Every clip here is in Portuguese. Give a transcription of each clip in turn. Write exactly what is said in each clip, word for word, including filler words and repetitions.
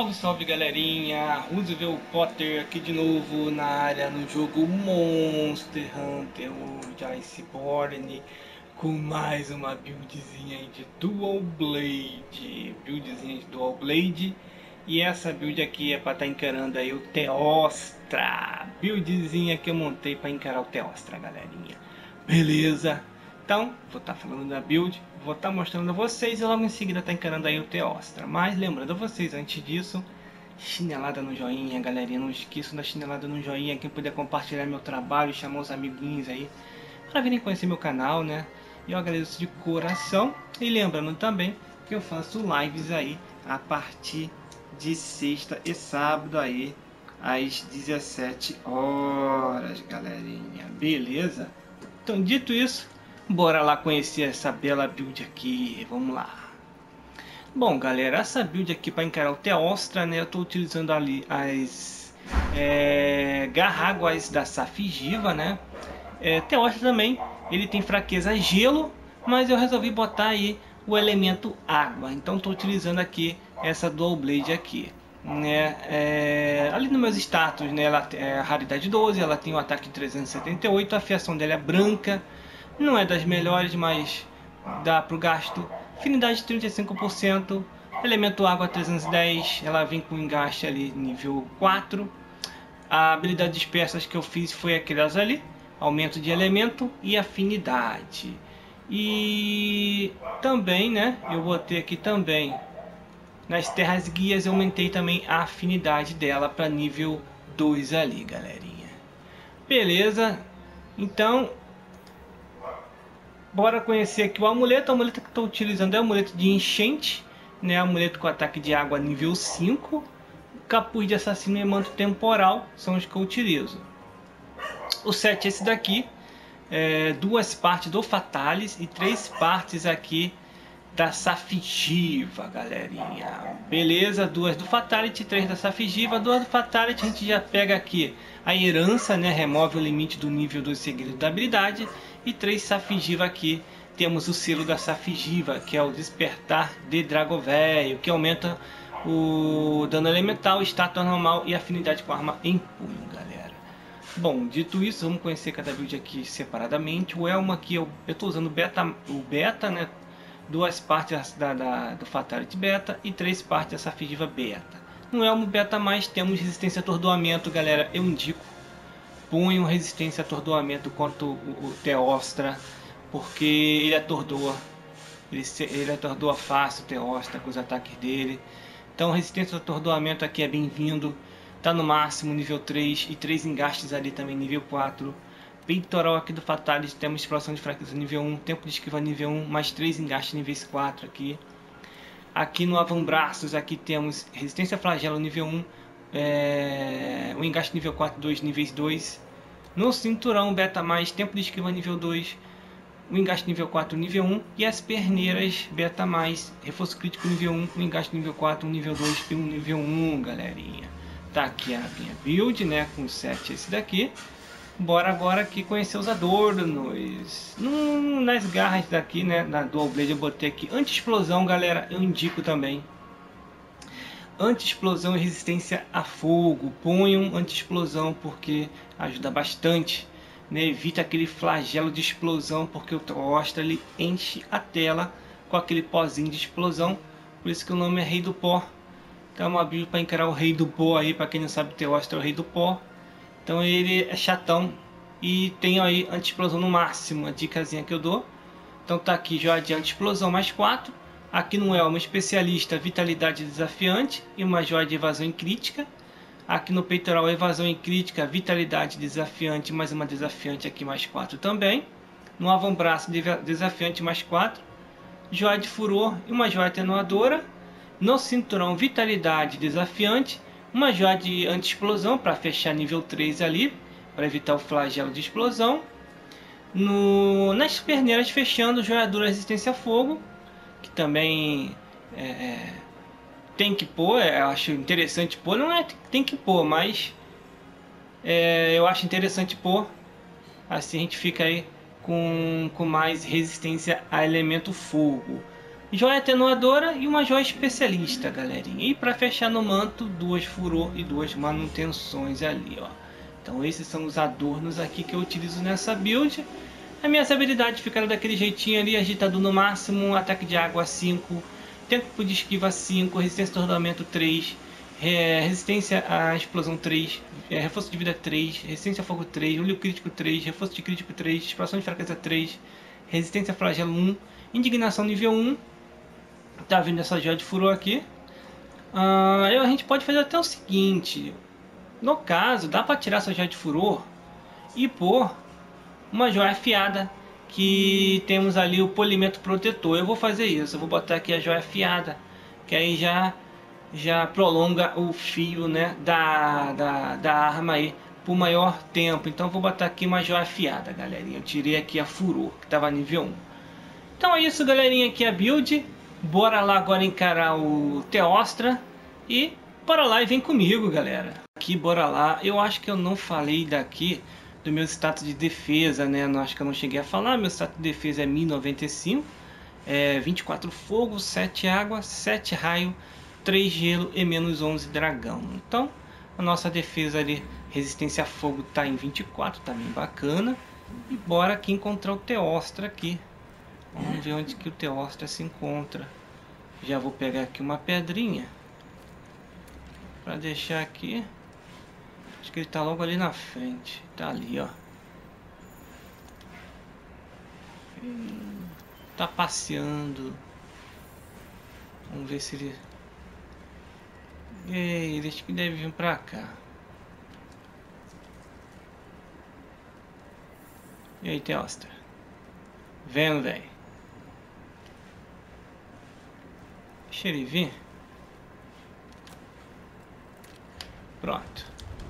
Salve, salve galerinha, Roosevelt Potter aqui de novo na área no jogo Monster Hunter World Iceborne com mais uma buildzinha aí de Dual Blade, buildzinha de Dual Blade. E essa build aqui é para estar tá encarando aí o Teostra, buildzinha que eu montei para encarar o Teostra, galerinha, beleza? Então, vou estar tá falando da build, vou estar tá mostrando a vocês e logo em seguida tá encarando aí o Teostra. Mas lembrando a vocês, antes disso, chinelada no joinha, galerinha. Não esqueçam da chinelada no joinha. Quem puder compartilhar meu trabalho, chamar os amiguinhos aí para virem conhecer meu canal, né? E eu agradeço de coração. E lembrando também que eu faço lives aí a partir de sexta e sábado aí às dezessete horas, galerinha. Beleza? Então, dito isso, bora lá conhecer essa bela build aqui, vamos lá. Bom, galera, essa build aqui para encarar o Teostra, né? Eu estou utilizando ali as é, garráguas da Safigiva, né? É, Teostra também, ele tem fraqueza gelo, mas eu resolvi botar aí o elemento água. Então estou utilizando aqui essa Dual Blade aqui, né? É, ali nos meus status, né? Ela é a raridade doze, ela tem o ataque trezentos e setenta e oito, a fiação dela é branca. Não é das melhores, mas dá para o gasto. Afinidade trinta e cinco por cento. Elemento água trezentos e dez. Ela vem com engaste ali nível quatro. A habilidade dispersas que eu fiz foi aquelas ali. Aumento de elemento e afinidade. E também, né? Eu botei aqui também. Nas terras guias eu aumentei também a afinidade dela para nível dois ali, galerinha. Beleza? Então... bora conhecer aqui o amuleto. O amuleto que estou utilizando é o amuleto de enchente, né? Amuleto com ataque de água nível cinco. Capuz de assassino e manto temporal são os que eu utilizo. O set é esse daqui. É, duas partes do Fatalis e três partes aqui da Safigiva, galerinha. Beleza? Duas do Fatality, três da Safigiva. Duas do Fatality a gente já pega aqui a herança, né? Remove o limite do nível do segredo da habilidade. E três Safigiva aqui. Temos o selo da Safigiva, que é o Despertar de Dragovéio, que aumenta o dano elemental, estátua normal e afinidade com arma em punho, galera. Bom, dito isso, vamos conhecer cada build aqui separadamente. O Elmo aqui, eu estou usando beta, o beta, né? Duas partes da, da, do Fatality Beta e três partes da Safigiva Beta. No Elmo Beta mais temos resistência a atordoamento, galera. Eu indico, ponham resistência a atordoamento contra o, o Teostra, porque ele atordoa. Ele, ele atordoa fácil o Teostra com os ataques dele. Então resistência a atordoamento aqui é bem-vindo. Tá no máximo nível três e três engastes ali também nível quatro. Peitoral aqui do Fatality, temos explosão de fraqueza nível um, tempo de esquiva nível um, mais três engastes níveis quatro aqui. Aqui no avambraços, aqui temos resistência a flagelo nível um, é, o engaste nível quatro, dois níveis dois. No cinturão beta mais, tempo de esquiva nível dois, o engaste nível quatro nível um. E as perneiras beta mais, reforço crítico nível um, o engaste nível quatro, um nível dois e um nível um, galerinha. Tá aqui a minha build, né, com set esse daqui. Bora agora aqui conhecer os adornos. Hum, nas garras daqui, né, na Dual Blade eu botei aqui anti-explosão, galera. Eu indico também anti-explosão e resistência a fogo. Ponham anti-explosão porque ajuda bastante, né? Evita aquele flagelo de explosão, porque o Teostra ele enche a tela com aquele pozinho de explosão. Por isso que o nome é Rei do Pó. Então é uma build para encarar o Rei do Pó aí. Para quem não sabe, o Teostra é o Rei do Pó. Então ele é chatão e tem aí anti-explosão no máximo, a dicasinha que eu dou. Então tá aqui joia de anti-explosão mais quatro. Aqui no Elmo especialista, vitalidade desafiante e uma joia de evasão em crítica. Aqui no peitoral, evasão em crítica, vitalidade desafiante, mais uma desafiante aqui mais quatro também. No avambraço, desafiante mais quatro. Joia de furor e uma joia atenuadora. No cinturão, vitalidade desafiante. Uma joia de anti-explosão para fechar nível três ali, para evitar o flagelo de explosão. No, nas perneiras fechando, joia dura resistência a fogo, que também é, é, tem que pôr, é, eu acho interessante pôr, não é tem que pôr, mas é, eu acho interessante pôr, assim a gente fica aí com, com mais resistência a elemento fogo. joia atenuadora e uma joia especialista, galerinha. E para fechar no manto, duas furor e duas manutenções ali, ó. Então esses são os adornos aqui que eu utilizo nessa build. As minhas habilidades ficaram daquele jeitinho ali: agitador no máximo, ataque de água cinco, tempo de esquiva cinco, resistência de ornamento três, é, resistência à explosão três, é, reforço de vida três, resistência a fogo três, olho crítico três, reforço de crítico três, expansão de fraqueza três, resistência a flagelo um, indignação nível um. Tá vendo essa joia de furor aqui? Ah, a gente pode fazer até o seguinte: no caso, dá para tirar essa joia de furor e pôr uma joia afiada, que temos ali o polimento protetor. Eu vou fazer isso, eu vou botar aqui a joia afiada, que aí já já prolonga o fio, né, da, da, da arma aí por maior tempo. Então vou botar aqui uma joia afiada, galerinha. Eu tirei aqui a furor, que estava nível um. Então é isso, galerinha, aqui a build. Bora lá agora encarar o Teostra e bora lá e vem comigo, galera. Aqui, bora lá. Eu acho que eu não falei daqui do meu status de defesa, né? Não, acho que eu não cheguei a falar. Meu status de defesa é mil e noventa e cinco, é vinte e quatro fogo, sete água, sete raio, três gelo e menos onze dragão. Então a nossa defesa ali, resistência a fogo, tá em vinte e quatro, tá bem bacana. E bora aqui encontrar o Teostra aqui. Vamos ver onde que o Teostra se encontra. Já vou pegar aqui uma pedrinha para deixar aqui. Acho que ele tá logo ali na frente. Tá ali, ó. Tá passeando. Vamos ver se ele... Ei, ele acho que deve vir pra cá. E aí, Teostra? Vendo, velho? Deixa ele vir. Pronto.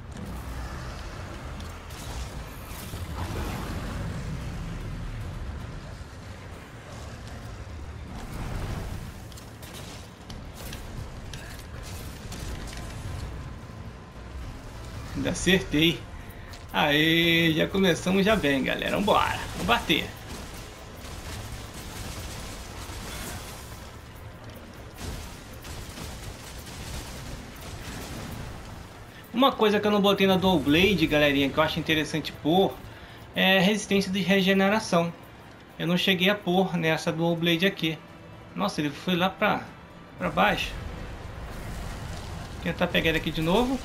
Ainda acertei. Aê, já começamos já bem, galera. Vambora, vamos bater. Uma coisa que eu não botei na Dual Blade, galerinha, que eu acho interessante pôr, é resistência de regeneração. Eu não cheguei a pôr nessa Dual Blade aqui. Nossa, ele foi lá pra, pra baixo. Vou tentar pegar ele aqui de novo.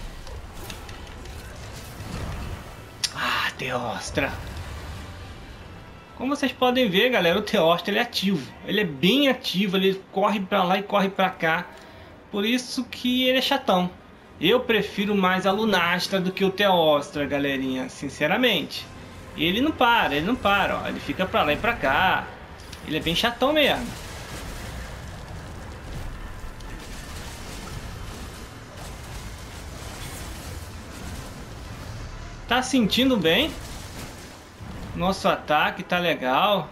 Ah, Teostra. Como vocês podem ver, galera, o Teostra ele é ativo. Ele é bem ativo, ele corre pra lá e corre pra cá. Por isso que ele é chatão. Eu prefiro mais a Lunastra do que o Teostra, galerinha, sinceramente. Ele não para, ele não para, ó. Ele fica pra lá e pra cá. Ele é bem chatão mesmo. Tá sentindo bem? Nosso ataque tá legal.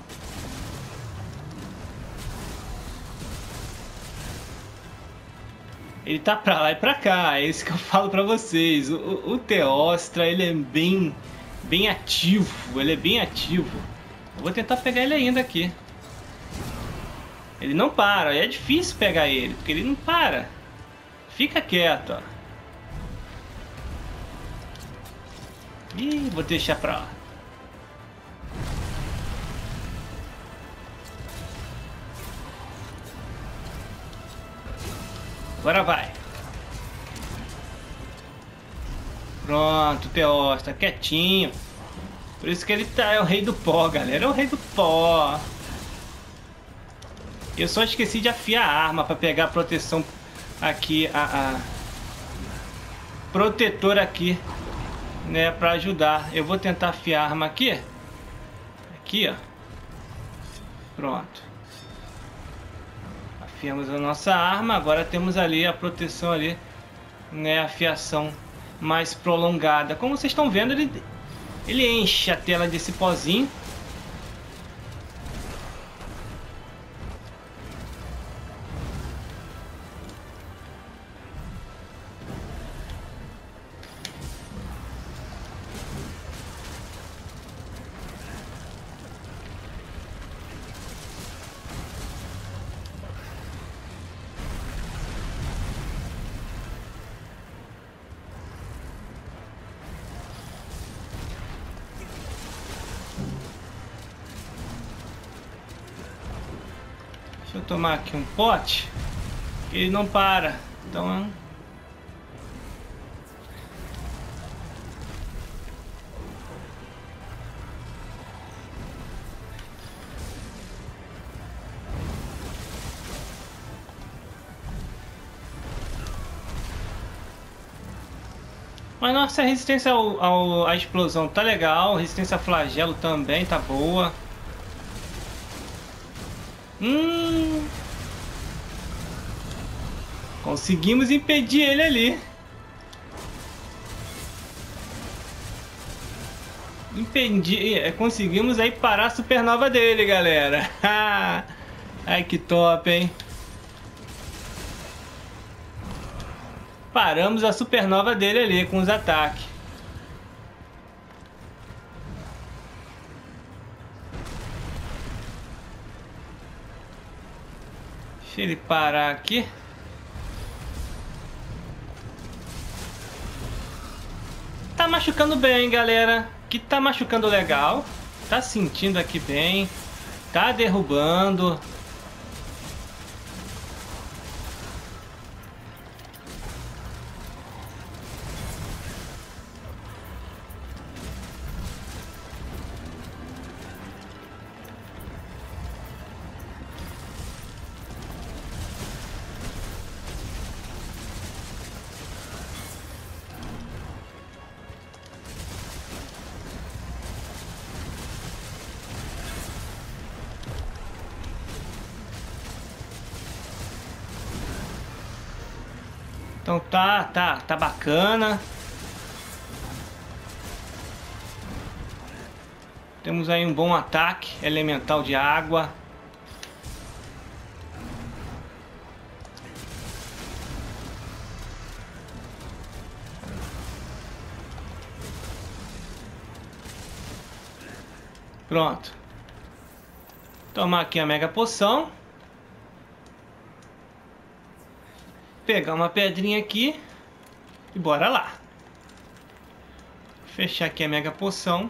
Ele tá pra lá e pra cá, é isso que eu falo pra vocês. O, o, o Teostra, ele é bem, bem ativo, ele é bem ativo. Eu vou tentar pegar ele ainda aqui. Ele não para, é difícil pegar ele, porque ele não para. Fica quieto, ó. Ih, vou deixar pra lá. Agora vai. Pronto, Teostra, quietinho. Por isso que ele tá, é o rei do pó, galera. É o rei do pó. Eu só esqueci de afiar a arma para pegar a proteção aqui, a, a protetor aqui, né, para ajudar. Eu vou tentar afiar a arma aqui. Aqui, ó. Pronto. Afiamos a nossa arma, agora temos ali a proteção ali, né, a afiação mais prolongada. Como vocês estão vendo, ele, ele enche a tela desse pozinho. eu tomar aqui um pote, ele não para. Então... Mas nossa resistência ao, ao, à explosão tá legal, resistência a flagelo também tá boa. Hum, conseguimos impedir ele ali. Impedir, conseguimos aí parar a supernova dele, galera. Ai, que top, hein? Paramos a supernova dele ali com os ataques. Deixa ele parar aqui. Tá machucando bem, galera. Que tá machucando legal. Tá sentindo aqui bem. Tá derrubando. Então tá, tá, tá bacana. Temos aí um bom ataque elemental de água. Pronto. Tomar aqui a mega poção. Pegar uma pedrinha aqui e bora lá. Fechar aqui a mega poção.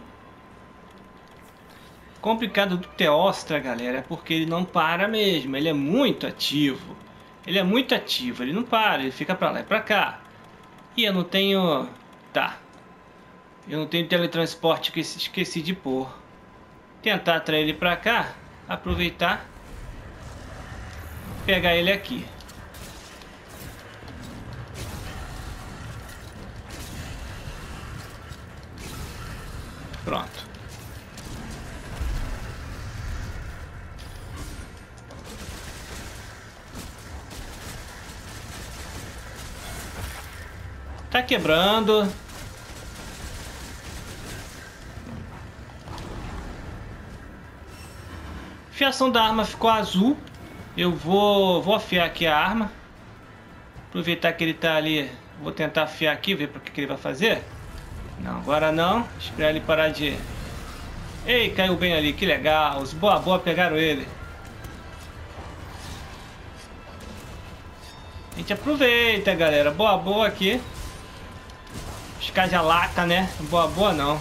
Complicado do Teostra, galera, é porque ele não para mesmo. Ele é muito ativo. Ele é muito ativo, ele não para, ele fica pra lá e pra cá. E eu não tenho... Tá. Eu não tenho teletransporte que esqueci de pôr. Tentar atrair ele pra cá. Aproveitar. Pegar ele aqui. Pronto. Tá quebrando. Fiação da arma ficou azul. Eu vou, vou afiar aqui a arma. Aproveitar que ele tá ali. Vou tentar afiar aqui, ver para que, que ele vai fazer. Não, agora não. Esperar ele parar de... Ei, caiu bem ali, que legal. Os boa boa pegaram ele. A gente aproveita, galera. Boa boa aqui. Os caras lata, né? Boa boa não.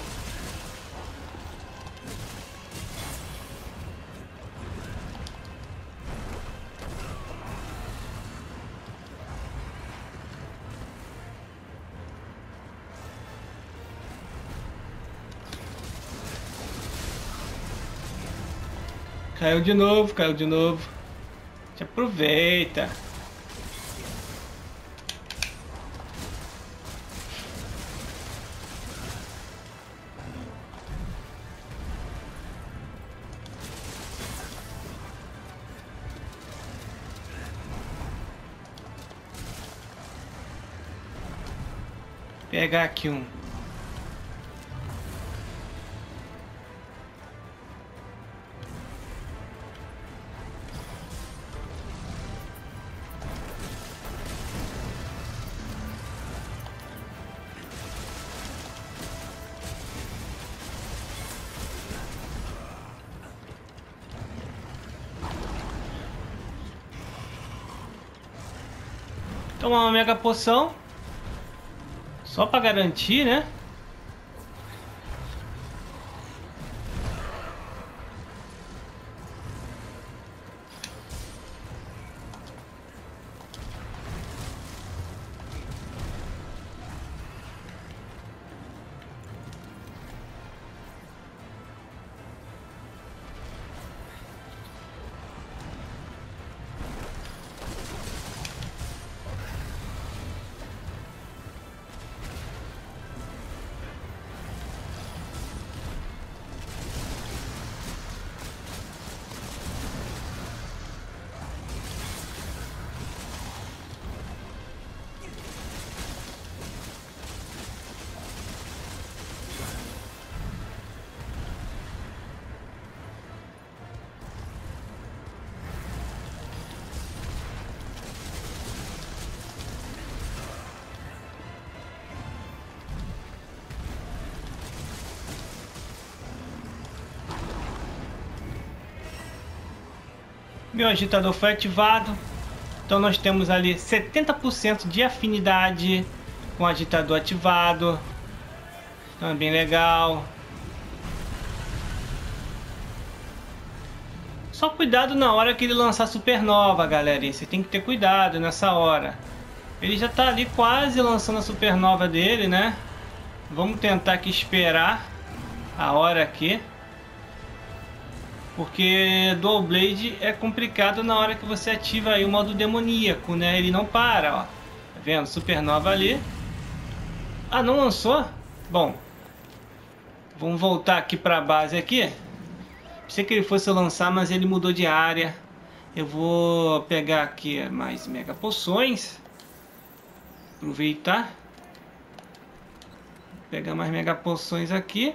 Caiu de novo, caiu de novo. A gente aproveita. Pegar aqui um. Tomar uma mega poção. Só para garantir, né? Meu agitador foi ativado. Então nós temos ali setenta por cento de afinidade com o agitador ativado. Então é bem legal. Só cuidado na hora que ele lançar supernova, galerinha. Você tem que ter cuidado nessa hora. Ele já está ali quase lançando a supernova dele, né? Vamos tentar aqui esperar a hora aqui. Porque Dual Blade é complicado na hora que você ativa aí o modo demoníaco, né? Ele não para, ó. Tá vendo? Supernova ali. Ah, não lançou? Bom. Vamos voltar aqui para a base aqui. Pensei que ele fosse lançar, mas ele mudou de área. Eu vou pegar aqui mais mega poções. Aproveitar. Pegar mais mega poções aqui.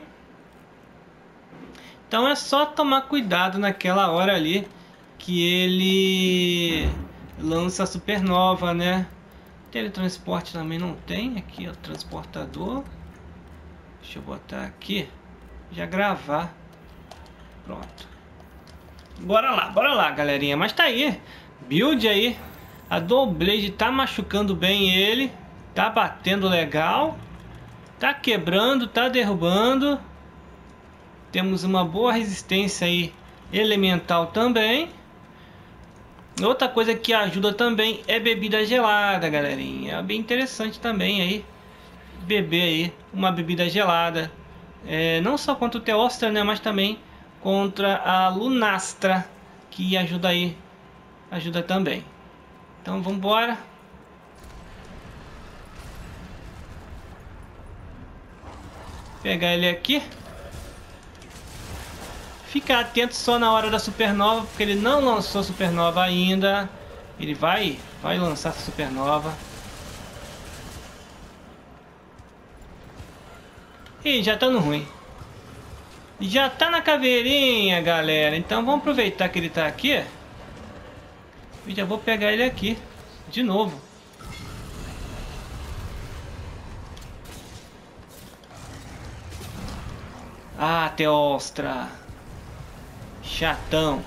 Então é só tomar cuidado naquela hora ali que ele lança a supernova, né? Teletransporte também não tem. Aqui, ó, transportador. Deixa eu botar aqui. Já gravar. Pronto. Bora lá, bora lá, galerinha. Mas tá aí. Build aí. A Dual Blade tá machucando bem ele. Tá batendo legal. Tá quebrando, tá derrubando. Temos uma boa resistência aí elemental também. Outra coisa que ajuda também é bebida gelada, galerinha. É bem interessante também aí beber aí uma bebida gelada. É, não só contra o Teostra, né, mas também contra a Lunastra, que ajuda aí, ajuda também. Então vamos embora. Pegar ele aqui. Ficar atento só na hora da supernova, porque ele não lançou supernova ainda. Ele vai, vai lançar essa supernova. E já tá no ruim. Já tá na caveirinha, galera. Então vamos aproveitar que ele tá aqui. E já vou pegar ele aqui. De novo. Ah, Teostra. Chatão.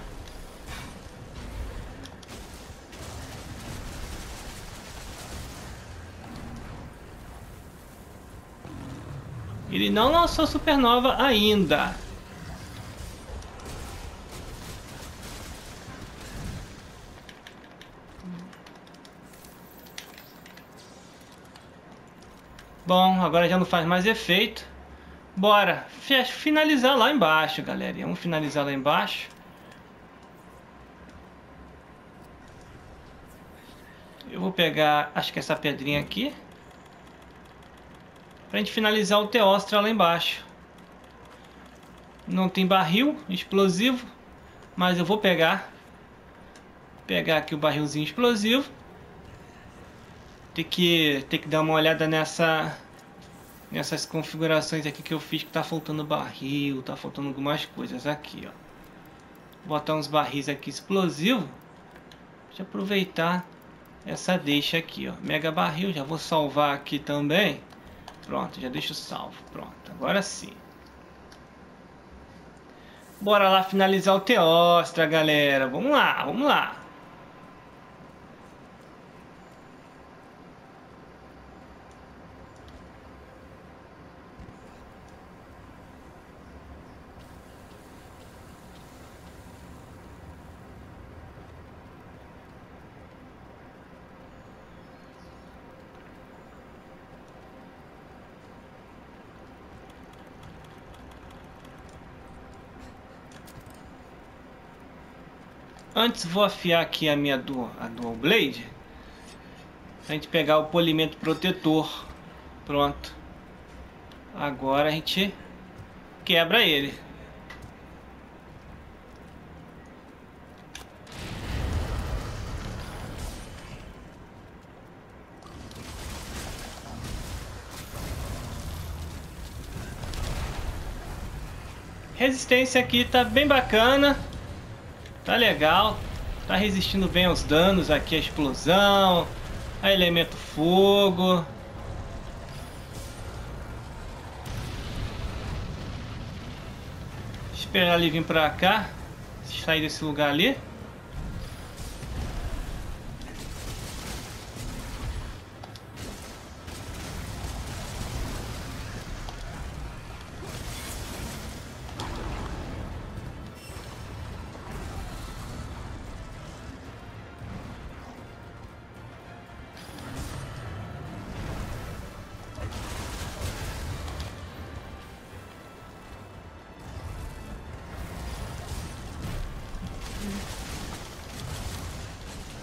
Ele não lançou supernova ainda. Bom, agora já não faz mais efeito. Bora finalizar lá embaixo, galera. Vamos finalizar lá embaixo. Eu vou pegar, acho que essa pedrinha aqui, pra gente finalizar o Teostra lá embaixo. Não tem barril explosivo, mas eu vou pegar. Pegar aqui o barrilzinho explosivo. Tem que, tem que dar uma olhada nessa... Nessas configurações aqui que eu fiz, que tá faltando barril, tá faltando algumas coisas aqui, ó. Vou botar uns barris aqui explosivos. Deixa eu aproveitar essa deixa aqui, ó. Mega barril, já vou salvar aqui também. Pronto, já deixo salvo. Pronto, agora sim. Bora lá finalizar o Teostra, galera. Vamos lá, vamos lá. Antes vou afiar aqui a minha Dual, a Dual Blade. Pra gente pegar o polimento protetor. Pronto. Agora a gente quebra ele. Resistência aqui tá bem bacana. Tá legal, tá resistindo bem aos danos aqui, a explosão, a elemento fogo. Esperar ele vir pra cá, sair desse lugar ali.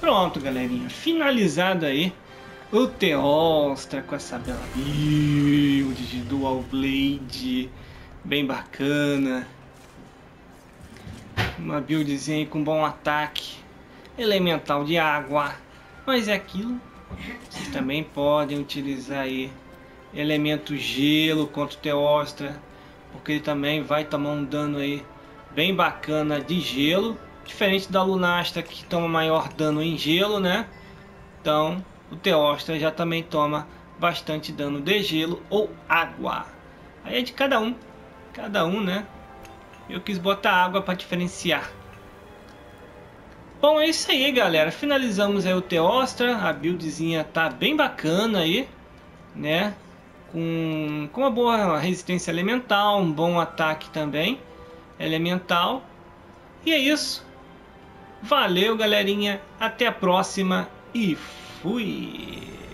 pronto, galerinha. Finalizado aí o Teostra com essa bela build de Dual Blade. Bem bacana. Uma buildzinha aí com bom ataque. Elemental de água. Mas é aquilo. Vocês também podem utilizar aí elemento gelo contra o Teostra. Porque ele também vai tomar um dano aí bem bacana de gelo. Diferente da Lunastra, que toma maior dano em gelo, né? Então o Teostra já também toma bastante dano de gelo ou água. Aí é de cada um. Cada um, né? Eu quis botar água para diferenciar. Bom, é isso aí, galera. Finalizamos aí o Teostra. A buildzinha tá bem bacana aí, né? Com, com uma boa resistência elemental, um bom ataque também elemental. E é isso. Valeu, galerinha. Até a próxima e fui!